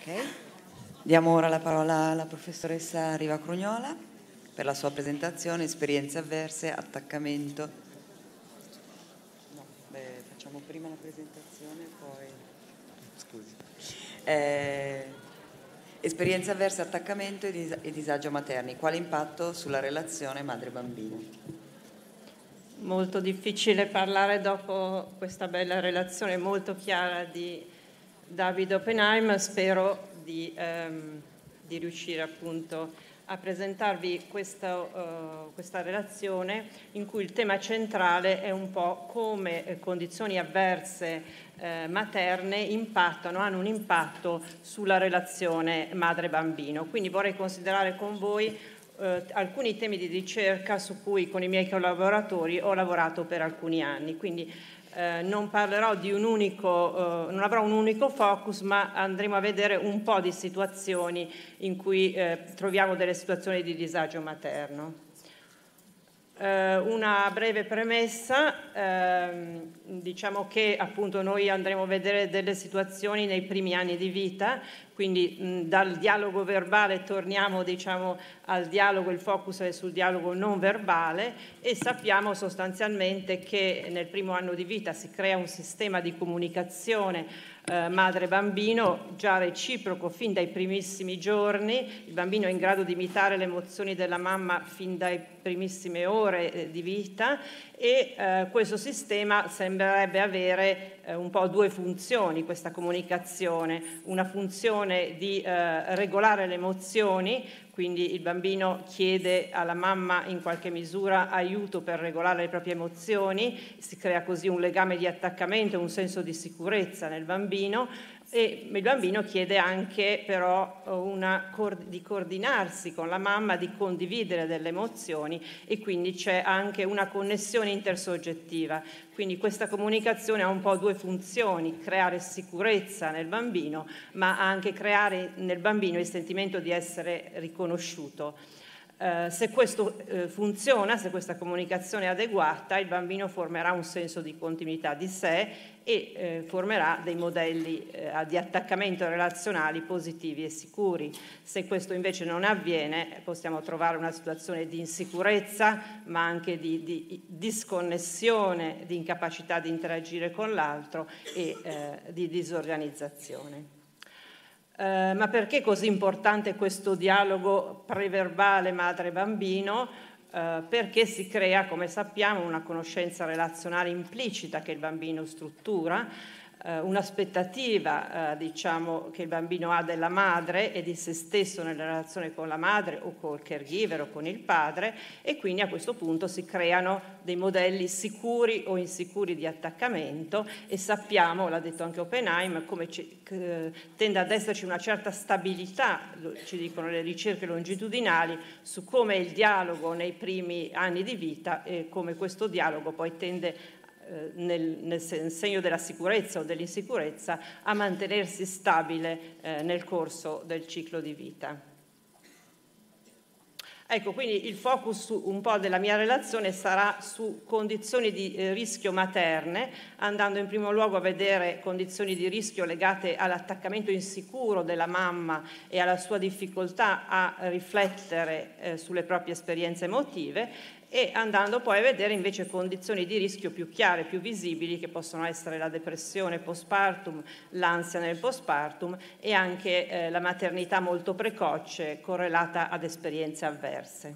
Ok. Diamo ora la parola alla professoressa Riva Crugnola per la sua presentazione, esperienze avverse, attaccamento. No, facciamo prima la presentazione, poi... Scusi. Esperienze avverse, attaccamento e disagio materni. Quale impatto sulla relazione madre-bambino? Molto difficile parlare dopo questa bella relazione molto chiara di David Oppenheim. Spero di riuscire appunto a presentarvi questa relazione in cui il tema centrale è un po' come condizioni avverse materne hanno un impatto sulla relazione madre-bambino. Quindi vorrei considerare con voi alcuni temi di ricerca su cui con i miei collaboratori ho lavorato per alcuni anni. Quindi non parlerò di non avrò un unico focus, ma andremo a vedere un po' di situazioni in cui troviamo delle situazioni di disagio materno. Una breve premessa, diciamo che appunto noi andremo a vedere delle situazioni nei primi anni di vita, quindi dal dialogo verbale torniamo diciamo al dialogo, il focus è sul dialogo non verbale e sappiamo sostanzialmente che nel primo anno di vita si crea un sistema di comunicazione madre-bambino già reciproco fin dai primissimi giorni. Il bambino è in grado di imitare le emozioni della mamma fin dalle primissime ore di vita e questo sistema sembrerebbe avere un po' due funzioni, questa comunicazione, una funzione di regolare le emozioni, quindi il bambino chiede alla mamma in qualche misura aiuto per regolare le proprie emozioni, si crea così un legame di attaccamento, un senso di sicurezza nel bambino e il bambino chiede anche però di coordinarsi con la mamma, di condividere delle emozioni e quindi c'è anche una connessione intersoggettiva. Quindi questa comunicazione ha un po' due funzioni, creare sicurezza nel bambino, ma anche creare nel bambino il sentimento di essere riconosciuto. Se questo funziona, se questa comunicazione è adeguata, il bambino formerà un senso di continuità di sé e formerà dei modelli di attaccamento relazionali positivi e sicuri. Se questo invece non avviene, possiamo trovare una situazione di insicurezza, ma anche di disconnessione, di incapacità di interagire con l'altro e di disorganizzazione. Ma perché è così importante questo dialogo preverbale madre-bambino? Perché si crea, come sappiamo, una conoscenza relazionale implicita che il bambino struttura, un'aspettativa diciamo che il bambino ha della madre e di se stesso nella relazione con la madre o col caregiver o con il padre e quindi a questo punto si creano dei modelli sicuri o insicuri di attaccamento e sappiamo, l'ha detto anche Oppenheim, come tende ad esserci una certa stabilità, ci dicono le ricerche longitudinali, su come il dialogo nei primi anni di vita e come questo dialogo poi tende nel segno della sicurezza o dell'insicurezza a mantenersi stabile nel corso del ciclo di vita. Ecco, quindi il focus un po' della mia relazione sarà su condizioni di rischio materne, andando in primo luogo a vedere condizioni di rischio legate all'attaccamento insicuro della mamma e alla sua difficoltà a riflettere sulle proprie esperienze emotive e andando poi a vedere invece condizioni di rischio più chiare, più visibili, che possono essere la depressione postpartum, l'ansia nel postpartum e anche la maternità molto precoce correlata ad esperienze avverse.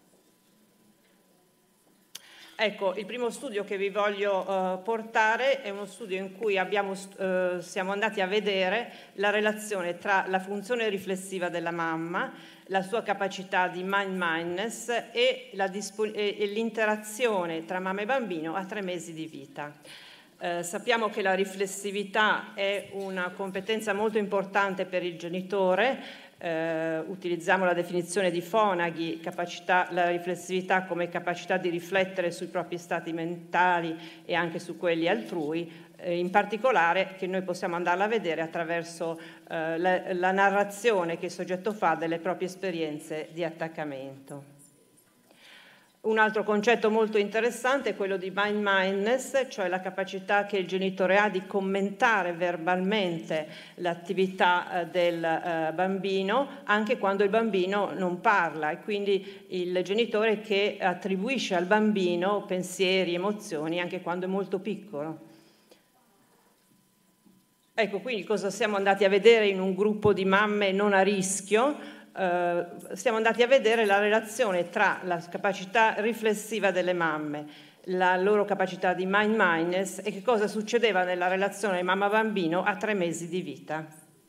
Ecco, il primo studio che vi voglio portare è uno studio in cui siamo andati a vedere la relazione tra la funzione riflessiva della mamma, la sua capacità di mind-mindness e l'interazione tra mamma e bambino a 3 mesi di vita. Sappiamo che la riflessività è una competenza molto importante per il genitore. Utilizziamo la definizione di Fonagy, la riflessività come capacità di riflettere sui propri stati mentali e anche su quelli altrui, in particolare che noi possiamo andarla a vedere attraverso la narrazione che il soggetto fa delle proprie esperienze di attaccamento. Un altro concetto molto interessante è quello di mind-mindedness, cioè la capacità che il genitore ha di commentare verbalmente l'attività del bambino anche quando il bambino non parla, e quindi il genitore che attribuisce al bambino pensieri, emozioni anche quando è molto piccolo. Ecco, quindi cosa siamo andati a vedere in un gruppo di mamme non a rischio? Siamo andati a vedere la relazione tra la capacità riflessiva delle mamme, la loro capacità di mind-mindedness e che cosa succedeva nella relazione mamma-bambino a 3 mesi di vita.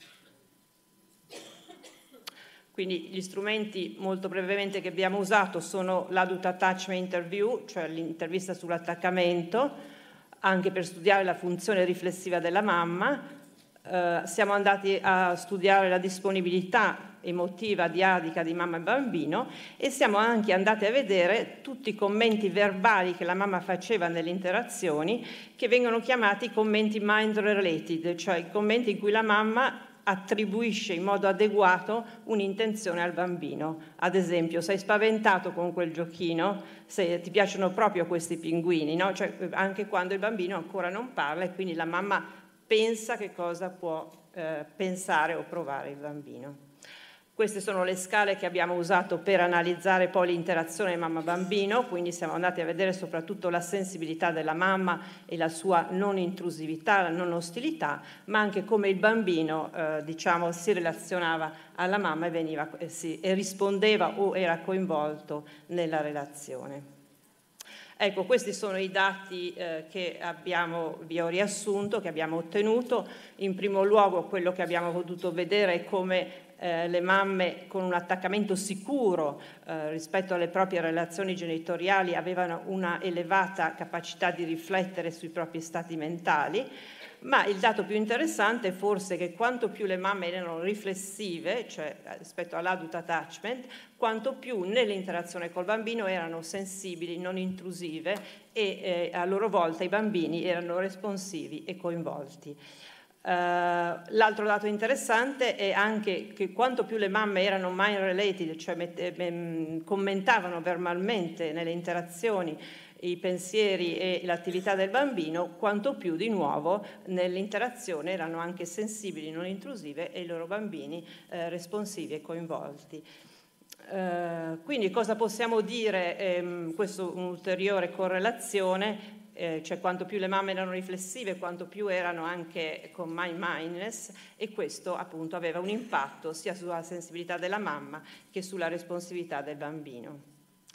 Quindi gli strumenti molto brevemente che abbiamo usato sono l'Adult Attachment Interview, cioè l'intervista sull'attaccamento, anche per studiare la funzione riflessiva della mamma. Siamo andati a studiare la disponibilità emotiva diadica di mamma e bambino e siamo anche andati a vedere tutti i commenti verbali che la mamma faceva nelle interazioni, che vengono chiamati commenti mind related, cioè i commenti in cui la mamma attribuisce in modo adeguato un'intenzione al bambino. Ad esempio, sei spaventato con quel giochino, se ti piacciono proprio questi pinguini, no? Cioè, anche quando il bambino ancora non parla e quindi la mamma pensa che cosa può pensare o provare il bambino. Queste sono le scale che abbiamo usato per analizzare poi l'interazione mamma-bambino, quindi siamo andati a vedere soprattutto la sensibilità della mamma e la sua non intrusività, la non ostilità, ma anche come il bambino diciamo, si relazionava alla mamma e rispondeva o era coinvolto nella relazione. Ecco, questi sono i dati che vi ho riassunto, che abbiamo ottenuto. In primo luogo quello che abbiamo potuto vedere è come le mamme con un attaccamento sicuro rispetto alle proprie relazioni genitoriali avevano una elevata capacità di riflettere sui propri stati mentali, ma il dato più interessante è forse che quanto più le mamme erano riflessive, cioè rispetto all'adult attachment, quanto più nell'interazione col bambino erano sensibili, non intrusive e a loro volta i bambini erano responsivi e coinvolti. L'altro dato interessante è anche che quanto più le mamme erano mind related, cioè commentavano verbalmente nelle interazioni i pensieri e l'attività del bambino, quanto più di nuovo nell'interazione erano anche sensibili, non intrusive e i loro bambini responsivi e coinvolti. Quindi cosa possiamo dire? Questo è un'ulteriore correlazione. Cioè quanto più le mamme erano riflessive, quanto più erano anche con mind-mindedness, e questo appunto aveva un impatto sia sulla sensibilità della mamma che sulla responsività del bambino.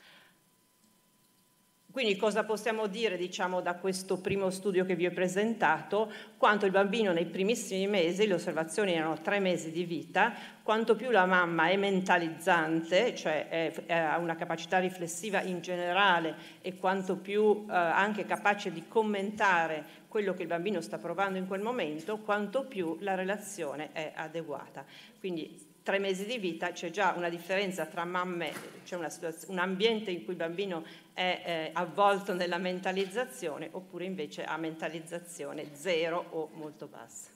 Quindi cosa possiamo dire, diciamo, da questo primo studio che vi ho presentato? Quanto il bambino nei primissimi mesi, le osservazioni erano 3 mesi di vita, quanto più la mamma è mentalizzante, cioè ha una capacità riflessiva in generale e quanto più anche capace di commentare quello che il bambino sta provando in quel momento, quanto più la relazione è adeguata. Quindi 3 mesi di vita c'è già una differenza tra mamme, c'è un ambiente in cui il bambino è avvolto nella mentalizzazione oppure invece ha mentalizzazione 0 o molto bassa.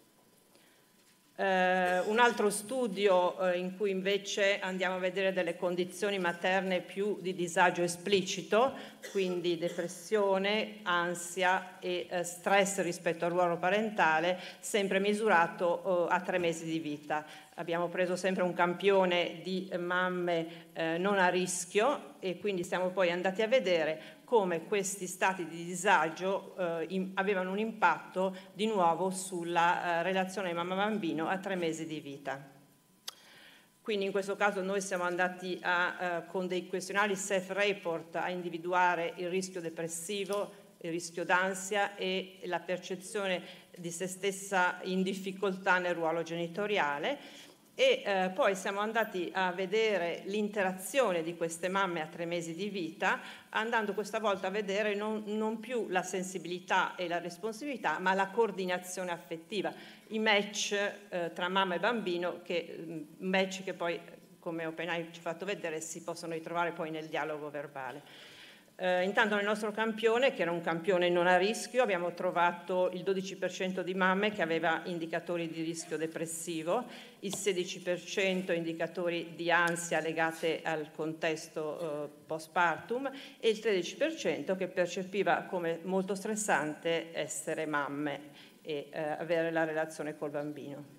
Un altro studio in cui invece andiamo a vedere delle condizioni materne più di disagio esplicito, quindi depressione, ansia e stress rispetto al ruolo parentale, sempre misurato a 3 mesi di vita. Abbiamo preso sempre un campione di mamme non a rischio e quindi siamo poi andati a vedere come questi stati di disagio avevano un impatto di nuovo sulla relazione mamma-bambino a 3 mesi di vita. Quindi in questo caso noi siamo andati con dei questionari self-report a individuare il rischio depressivo, il rischio d'ansia e la percezione di se stessa in difficoltà nel ruolo genitoriale. E poi siamo andati a vedere l'interazione di queste mamme a 3 mesi di vita, andando questa volta a vedere non più la sensibilità e la responsività, ma la coordinazione affettiva, i match tra mamma e bambino, match che poi, come OpenAI ci ha fatto vedere, si possono ritrovare poi nel dialogo verbale. Intanto nel nostro campione, che era un campione non a rischio, abbiamo trovato il 12% di mamme che aveva indicatori di rischio depressivo, il 16% indicatori di ansia legate al contesto postpartum e il 13% che percepiva come molto stressante essere mamme e avere la relazione col bambino.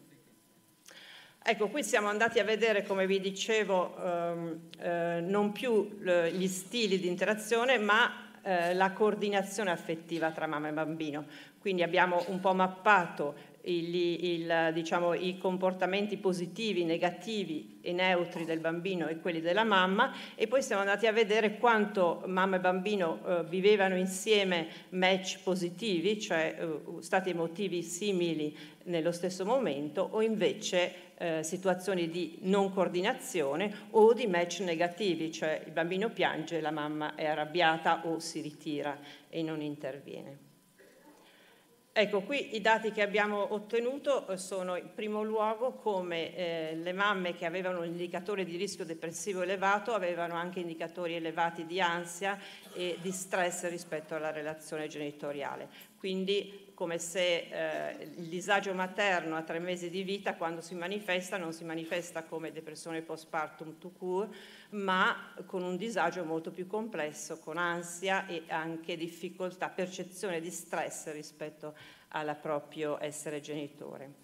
Ecco, qui siamo andati a vedere, come vi dicevo, non più gli stili di interazione, ma la coordinazione affettiva tra mamma e bambino. Quindi abbiamo un po' mappato diciamo, i comportamenti positivi, negativi e neutri del bambino e quelli della mamma, e poi siamo andati a vedere quanto mamma e bambino vivevano insieme match positivi, cioè stati emotivi simili nello stesso momento, o invece situazioni di non coordinazione o di match negativi, cioè il bambino piange, la mamma è arrabbiata o si ritira e non interviene. Ecco, qui i dati che abbiamo ottenuto sono in primo luogo come le mamme che avevano un indicatore di rischio depressivo elevato avevano anche indicatori elevati di ansia e di stress rispetto alla relazione genitoriale. Quindi come se il disagio materno a 3 mesi di vita, quando si manifesta, non si manifesta come depressione postpartum tout court, ma con un disagio molto più complesso, con ansia e anche difficoltà, percezione di stress rispetto al proprio essere genitore.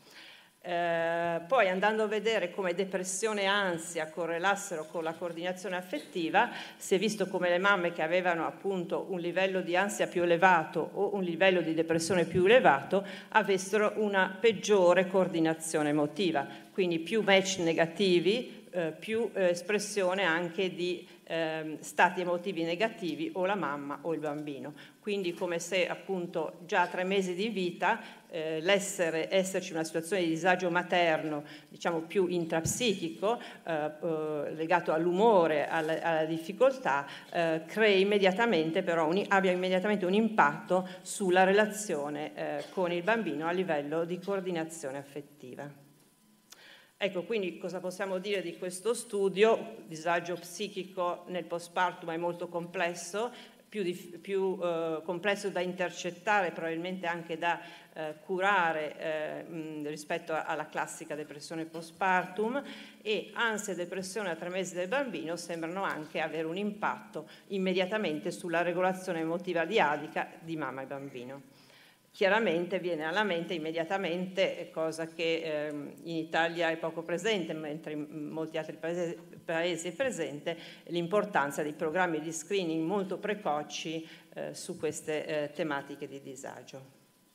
Poi andando a vedere come depressione e ansia correlassero con la coordinazione affettiva, si è visto come le mamme che avevano appunto un livello di ansia più elevato o un livello di depressione più elevato avessero una peggiore coordinazione emotiva, quindi più match negativi, più espressione anche di stati emotivi negativi o la mamma o il bambino. Quindi come se appunto già a 3 mesi di vita esserci una situazione di disagio materno, diciamo più intrapsichico, legato all'umore, alla difficoltà, crei immediatamente però abbia immediatamente un impatto sulla relazione con il bambino a livello di coordinazione affettiva. Ecco, quindi cosa possiamo dire di questo studio? Il disagio psichico nel postpartum è molto complesso, più complesso da intercettare, probabilmente anche da curare rispetto alla classica depressione postpartum, e ansia e depressione a 3 mesi del bambino sembrano anche avere un impatto immediatamente sulla regolazione emotiva diadica di mamma e bambino. Chiaramente viene alla mente immediatamente, cosa che in Italia è poco presente, mentre in molti altri paesi è presente, l'importanza di programmi di screening molto precoci su queste tematiche di disagio.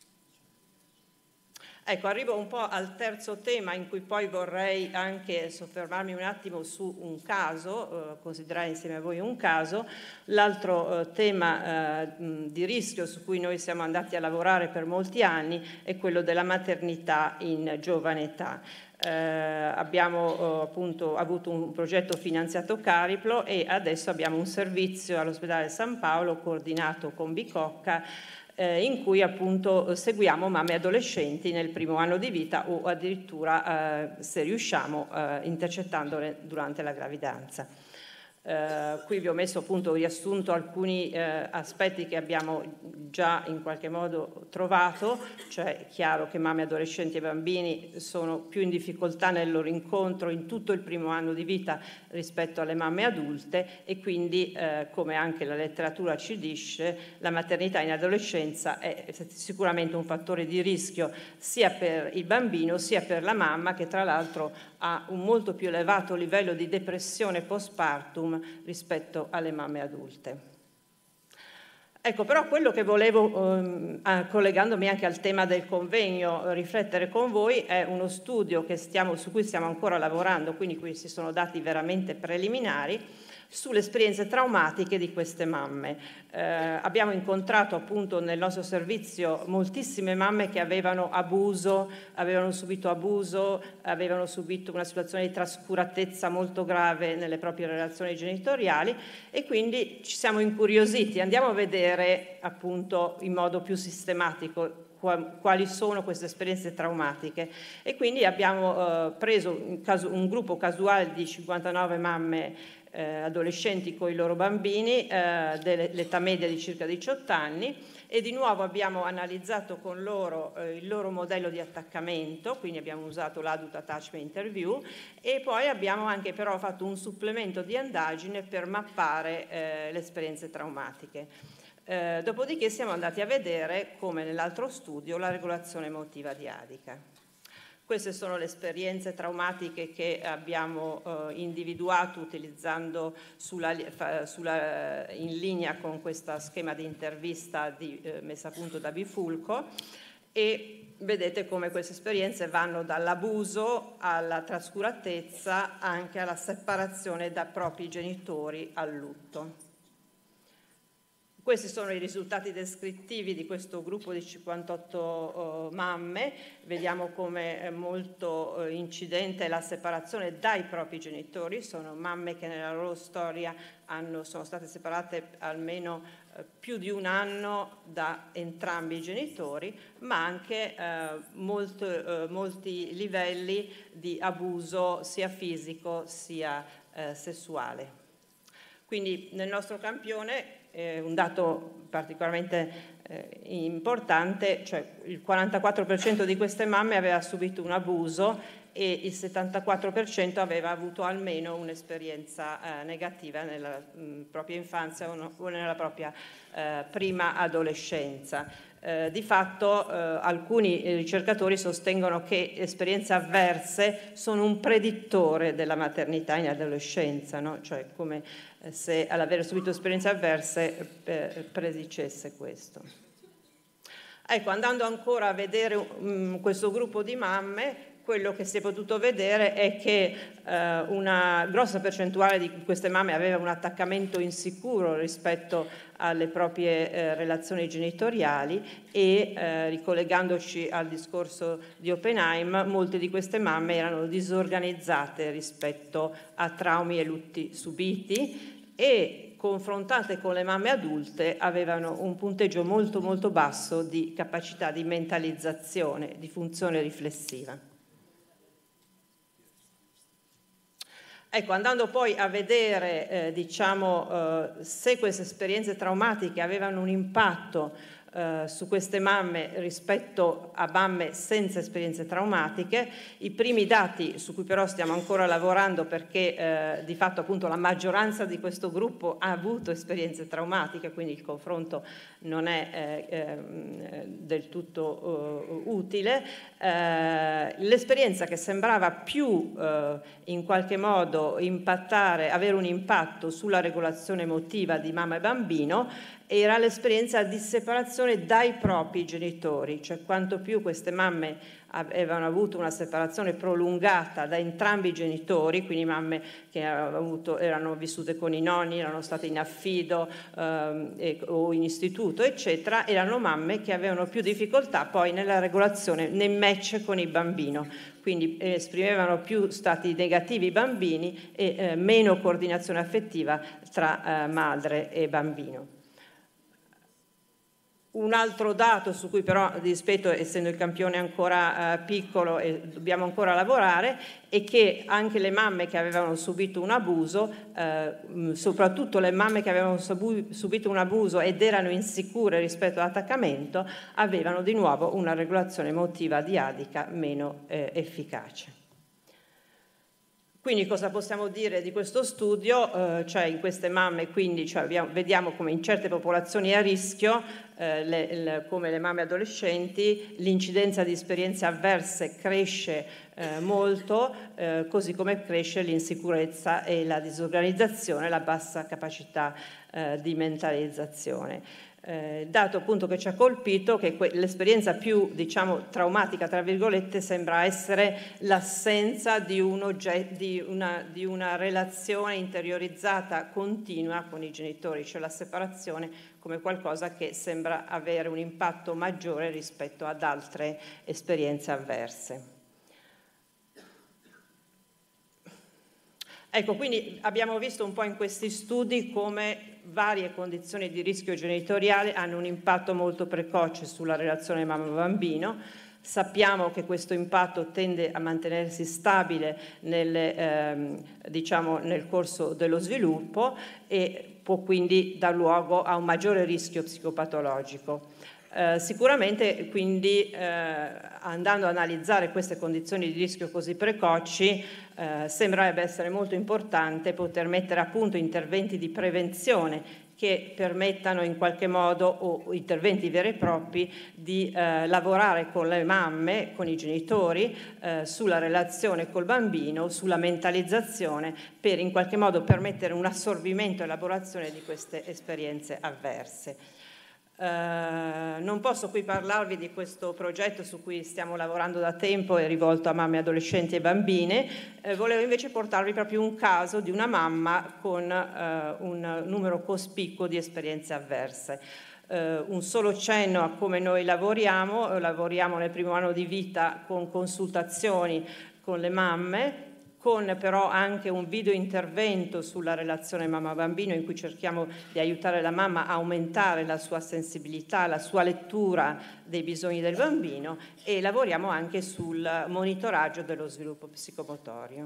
Ecco, arrivo un po' al terzo tema in cui poi vorrei anche soffermarmi un attimo su un caso, considerare insieme a voi un caso. L'altro tema di rischio su cui noi siamo andati a lavorare per molti anni è quello della maternità in giovane età. Abbiamo appunto avuto un progetto finanziato Cariplo e adesso abbiamo un servizio all'ospedale San Paolo coordinato con Bicocca, in cui appunto seguiamo mamme adolescenti nel primo anno di vita o addirittura, se riusciamo, intercettandole durante la gravidanza. Qui vi ho messo appunto riassunto alcuni aspetti che abbiamo già in qualche modo trovato, cioè è chiaro che mamme, adolescenti e bambini sono più in difficoltà nel loro incontro in tutto il primo anno di vita rispetto alle mamme adulte e quindi come anche la letteratura ci dice la maternità in adolescenza è sicuramente un fattore di rischio sia per il bambino sia per la mamma, che tra l'altro ha un molto più elevato livello di depressione postpartum rispetto alle mamme adulte. Ecco, però quello che volevo, collegandomi anche al tema del convegno, riflettere con voi è uno studio su cui stiamo ancora lavorando, quindi questi sono dati veramente preliminari, sulle esperienze traumatiche di queste mamme. Abbiamo incontrato appunto nel nostro servizio moltissime mamme che avevano subito abuso, avevano subito una situazione di trascuratezza molto grave nelle proprie relazioni genitoriali e quindi ci siamo incuriositi, andiamo a vedere appunto in modo più sistematico quali sono queste esperienze traumatiche, e quindi abbiamo preso un gruppo casuale di 59 mamme adolescenti con i loro bambini dell'età media di circa 18 anni, e di nuovo abbiamo analizzato con loro il loro modello di attaccamento, quindi abbiamo usato l'Adult Attachment Interview, e poi abbiamo anche però fatto un supplemento di indagine per mappare le esperienze traumatiche. Dopodiché siamo andati a vedere, come nell'altro studio, la regolazione emotiva diadica. Queste sono le esperienze traumatiche che abbiamo individuato utilizzando in linea con questo schema di intervista messa a punto da Bifulco, e vedete come queste esperienze vanno dall'abuso alla trascuratezza, anche alla separazione da propri genitori, al lutto. Questi sono i risultati descrittivi di questo gruppo di 58 mamme. Vediamo come molto incidente la separazione dai propri genitori. Sono mamme che nella loro storia sono state separate almeno più di un anno da entrambi i genitori, ma anche molti livelli di abuso sia fisico sia sessuale. Quindi nel nostro campione un dato particolarmente importante, cioè il 44% di queste mamme aveva subito un abuso e il 74% aveva avuto almeno un'esperienza negativa nella propria infanzia o nella propria prima adolescenza. Di fatto alcuni ricercatori sostengono che esperienze avverse sono un predittore della maternità in adolescenza, no? Cioè come se all'avere subito esperienze avverse predicesse questo. Ecco, andando ancora a vedere questo gruppo di mamme, quello che si è potuto vedere è che una grossa percentuale di queste mamme aveva un attaccamento insicuro rispetto alle proprie relazioni genitoriali, e ricollegandoci al discorso di Oppenheim, molte di queste mamme erano disorganizzate rispetto a traumi e lutti subiti, e confrontate con le mamme adulte avevano un punteggio molto molto basso di capacità di mentalizzazione, di funzione riflessiva. Ecco, andando poi a vedere se queste esperienze traumatiche avevano un impatto su queste mamme rispetto a mamme senza esperienze traumatiche, i primi dati su cui però stiamo ancora lavorando, perché di fatto appunto la maggioranza di questo gruppo ha avuto esperienze traumatiche, quindi il confronto non è del tutto utile. L'esperienza che sembrava più in qualche modo avere un impatto sulla regolazione emotiva di mamma e bambino era l'esperienza di separazione dai propri genitori, cioè quanto più queste mamme avevano avuto una separazione prolungata da entrambi i genitori, quindi mamme che erano vissute con i nonni, erano state in affido o in istituto, eccetera, erano mamme che avevano più difficoltà poi nella regolazione, nel match con il bambino, quindi esprimevano più stati negativi i bambini e meno coordinazione affettiva tra madre e bambino. Un altro dato su cui però, rispetto, essendo il campione ancora piccolo e dobbiamo ancora lavorare, è che anche le mamme che avevano subito un abuso, soprattutto le mamme che avevano subito un abuso ed erano insicure rispetto all'attaccamento, avevano di nuovo una regolazione emotiva diadica meno efficace. Quindi cosa possiamo dire di questo studio? Cioè in queste mamme quindi vediamo come in certe popolazioni a rischio, come le mamme adolescenti, l'incidenza di esperienze avverse cresce molto, così come cresce l'insicurezza e la disorganizzazione, la bassa capacità di mentalizzazione. Dato appunto che ci ha colpito che l'esperienza più, diciamo, traumatica, tra virgolette, sembra essere l'assenza di una relazione interiorizzata continua con i genitori, cioè la separazione come qualcosa che sembra avere un impatto maggiore rispetto ad altre esperienze avverse. Ecco, quindi abbiamo visto un po' in questi studi come varie condizioni di rischio genitoriale hanno un impatto molto precoce sulla relazione mamma-bambino. Sappiamo che questo impatto tende a mantenersi stabile diciamo, nel corso dello sviluppo e può quindi dar luogo a un maggiore rischio psicopatologico. Sicuramente quindi andando ad analizzare queste condizioni di rischio così precoci sembrerebbe essere molto importante poter mettere a punto interventi di prevenzione che permettano in qualche modo, o interventi veri e propri, di lavorare con le mamme, con i genitori, sulla relazione col bambino, sulla mentalizzazione, per in qualche modo permettere un assorbimento e elaborazione di queste esperienze avverse. Non posso qui parlarvi di questo progetto su cui stiamo lavorando da tempo, è rivolto a mamme, adolescenti e bambine. Volevo invece portarvi proprio un caso di una mamma con un numero cospicuo di esperienze avverse. Un solo cenno a come noi lavoriamo nel primo anno di vita con consultazioni con le mamme, con però anche un video intervento sulla relazione mamma-bambino in cui cerchiamo di aiutare la mamma a aumentare la sua sensibilità, la sua lettura dei bisogni del bambino, e lavoriamo anche sul monitoraggio dello sviluppo psicomotorio.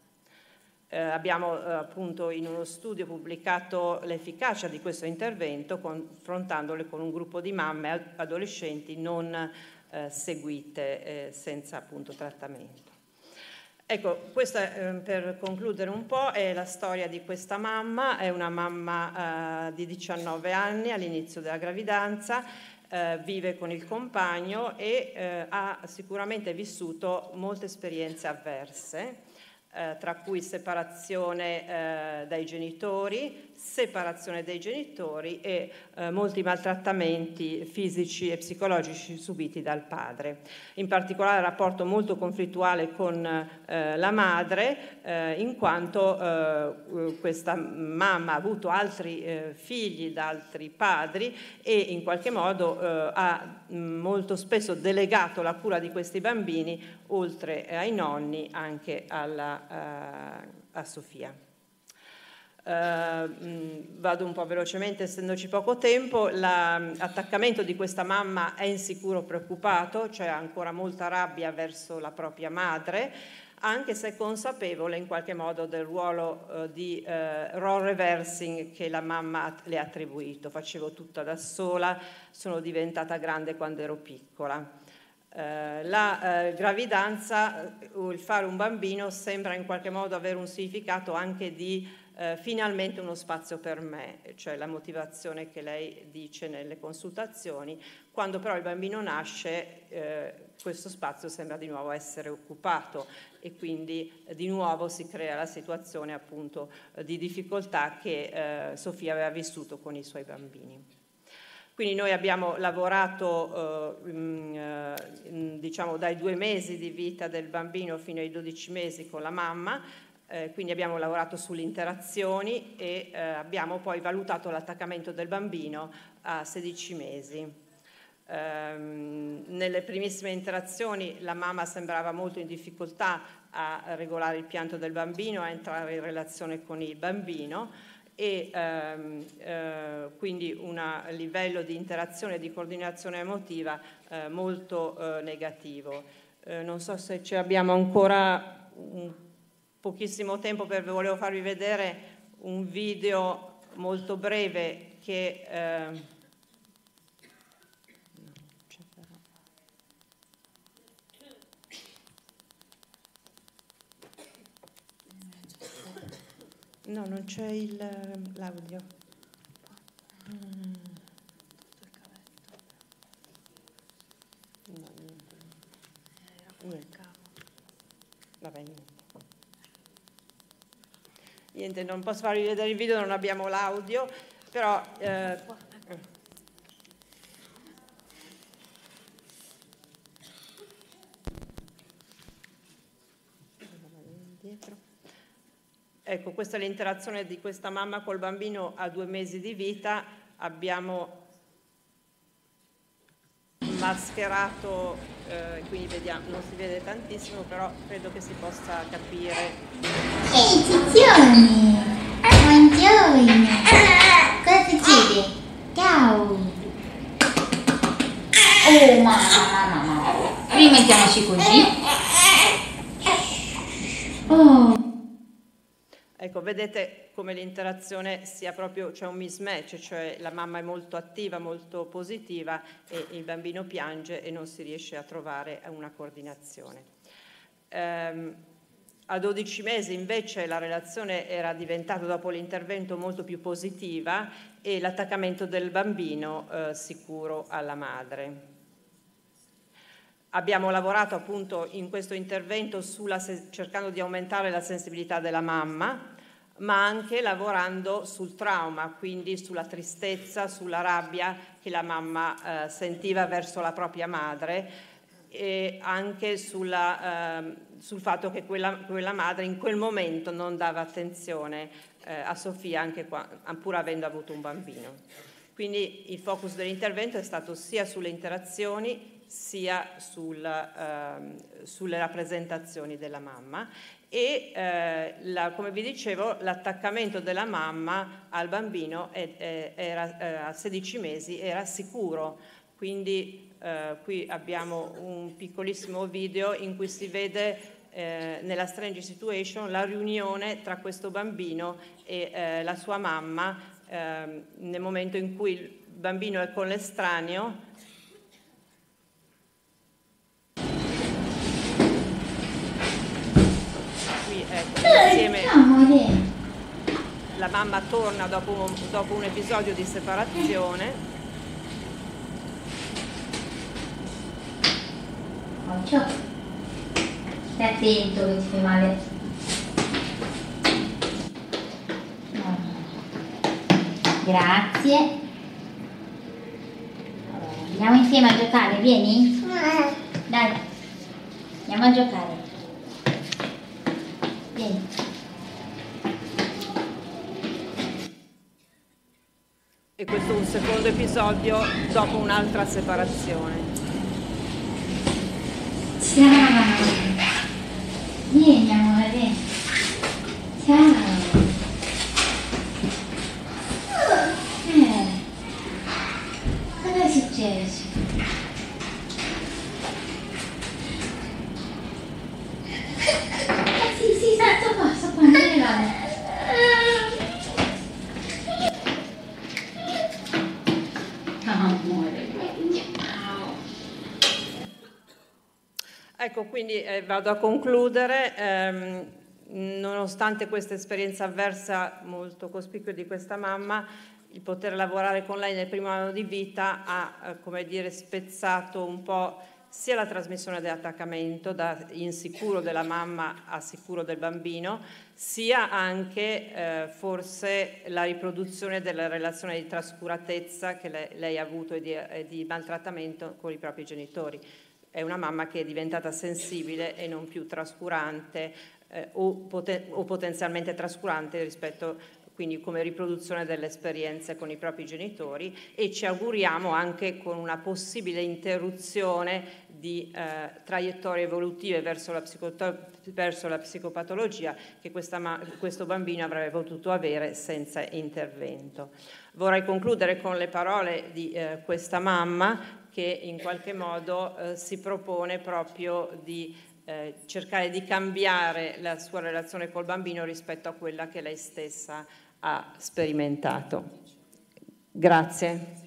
Abbiamo appunto in uno studio pubblicato l'efficacia di questo intervento confrontandole con un gruppo di mamme adolescenti non seguite senza appunto trattamento. Ecco, questa per concludere un po' è la storia di questa mamma. È una mamma di 19 anni all'inizio della gravidanza, vive con il compagno e ha sicuramente vissuto molte esperienze avverse, tra cui separazione dai genitori, separazione dei genitori e molti maltrattamenti fisici e psicologici subiti dal padre. In particolare rapporto molto conflittuale con la madre, in quanto questa mamma ha avuto altri figli da altri padri e in qualche modo ha molto spesso delegato la cura di questi bambini, oltre ai nonni, anche a Sofia. Vado un po' velocemente essendoci poco tempo. L'attaccamento di questa mamma è insicuro, preoccupato, c'è ancora molta rabbia verso la propria madre, anche se consapevole in qualche modo del ruolo di role reversing che la mamma le ha attribuito. Facevo tutto da sola, sono diventata grande quando ero piccola. La gravidanza, il fare un bambino sembra in qualche modo avere un significato anche di finalmente uno spazio per me, cioè la motivazione che lei dice nelle consultazioni. Quando però il bambino nasce, questo spazio sembra di nuovo essere occupato e quindi di nuovo si crea la situazione appunto di difficoltà che Sofia aveva vissuto con i suoi bambini. Quindi noi abbiamo lavorato diciamo dai 2 mesi di vita del bambino fino ai 12 mesi con la mamma, quindi abbiamo lavorato sulle interazioni e abbiamo poi valutato l'attaccamento del bambino a 16 mesi. Nelle primissime interazioni la mamma sembrava molto in difficoltà a regolare il pianto del bambino, a entrare in relazione con il bambino, e quindi un livello di interazione e di coordinazione emotiva molto negativo. Non so se ci abbiamo ancora pochissimo tempo, volevo farvi vedere un video molto breve che no, non c'è l'audio. No, niente. Vabbè, niente, non posso farvi vedere il video, non abbiamo l'audio, però ecco, questa è l'interazione di questa mamma col bambino a 2 mesi di vita. Abbiamo mascherato, quindi vediamo, non si vede tantissimo, però credo che si possa capire. Ehi Tizioni, buongiorno, cosa succede? Ciao. Oh mamma, rimettiamoci così. Oh. Ecco, vedete come l'interazione sia proprio, c'è un mismatch, cioè la mamma è molto attiva, molto positiva e il bambino piange e non si riesce a trovare una coordinazione. A 12 mesi invece la relazione era diventata, dopo l'intervento, molto più positiva e l'attaccamento del bambino sicuro alla madre. Abbiamo lavorato appunto in questo intervento cercando di aumentare la sensibilità della mamma, ma anche lavorando sul trauma, quindi sulla tristezza, sulla rabbia che la mamma sentiva verso la propria madre e anche sul fatto che quella madre in quel momento non dava attenzione a Sofia, anche pur avendo avuto un bambino. Quindi il focus dell'intervento è stato sia sulle interazioni sia sulle rappresentazioni della mamma e come vi dicevo l'attaccamento della mamma al bambino a 16 mesi era sicuro, quindi qui abbiamo un piccolissimo video in cui si vede nella Strange Situation la riunione tra questo bambino e la sua mamma nel momento in cui il bambino è con l'estraneo. Insieme la mamma torna dopo un episodio di separazione. Occhio, stai attento che ti fai male. Grazie. Andiamo insieme a giocare, vieni? Dai, andiamo a giocare. E questo è un secondo episodio dopo un'altra separazione. Ciao! Vieni amore! Ciao! Cosa è successo? Sì, sto qua, non ne vado. Ecco, quindi vado a concludere. Nonostante questa esperienza avversa molto cospicua di questa mamma, il poter lavorare con lei nel primo anno di vita ha, come dire, spezzato un po' sia la trasmissione dell'attaccamento da insicuro della mamma a sicuro del bambino, sia anche forse la riproduzione della relazione di trascuratezza che lei ha avuto e di maltrattamento con i propri genitori. È una mamma che è diventata sensibile e non più trascurante o potenzialmente trascurante rispetto, quindi come riproduzione delle esperienze con i propri genitori, e ci auguriamo anche con una possibile interruzione di traiettorie evolutive verso la psicopatologia che questo bambino avrebbe potuto avere senza intervento. Vorrei concludere con le parole di questa mamma che in qualche modo si propone proprio di cercare di cambiare la sua relazione col bambino rispetto a quella che lei stessa ha sperimentato. Grazie.